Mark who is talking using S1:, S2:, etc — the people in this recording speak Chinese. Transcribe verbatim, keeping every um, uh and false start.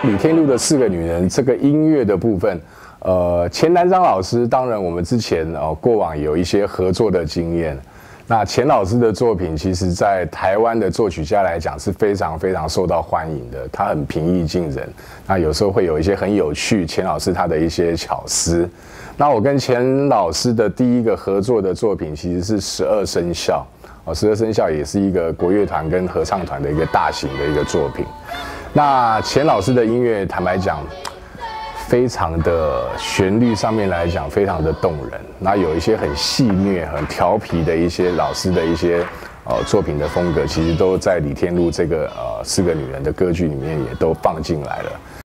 S1: 李天禄的四个女人这个音乐的部分，呃，钱南章老师，当然我们之前哦过往有一些合作的经验。那钱老师的作品，其实在台湾的作曲家来讲是非常非常受到欢迎的，他很平易近人。那有时候会有一些很有趣，钱老师他的一些巧思。那我跟钱老师的第一个合作的作品，其实是《十二生肖》哦，《十二生肖》也是一个国乐团跟合唱团的一个大型的一个作品。那钱老师的音乐，坦白讲，非常的旋律上面来讲非常的动人，那有一些很戏谑、很调皮的一些老师的一些呃作品的风格，其实都在李天禄这个呃四个女人的歌剧里面也都放进来了。